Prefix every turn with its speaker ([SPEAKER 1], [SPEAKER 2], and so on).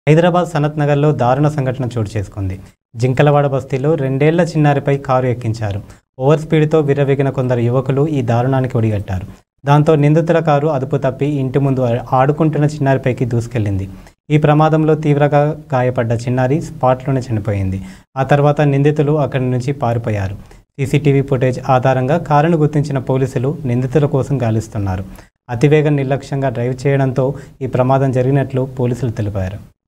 [SPEAKER 1] హైదరాబాద్ సనత్ నగర్లో దారుణ సంఘటన చోటు చేసుకుంది. జింకలవాడ బస్తీలో 2 ఏళ్ల చిన్నారిపై కారు ఎక్కించారు. ఓవర్ స్పీడ్తో విర్రవీగిన కొందరు యువకులు ఈ దారుణానికి ఒడిగట్టారు. దాంతో నిందితుల కారు అదుపు తప్పి ఇంటి ముందు ఆడుకుంటున్న చిన్నారిపైకి దూసుకెళ్లింది. ఈ ప్రమాదంలో తీవ్రంగా గాయపడ్డ చిన్నారి స్పాట్లోనే చనిపోయింది. ఆ తర్వాత నిందితులు అక్కడి నుంచి పారిపోయారు. సీసీటీవీ ఫుటేజ్ ఆధారంగా కారును గుర్తించిన పోలీసులు నిందితుల కోసం గాలిస్తున్నారు. అతివేగ నిర్లక్ష్యంగా డ్రైవ్ చేయడంతో ఈ ప్రమాదం జరిగినట్లు పోలీసులు తెలిపారు.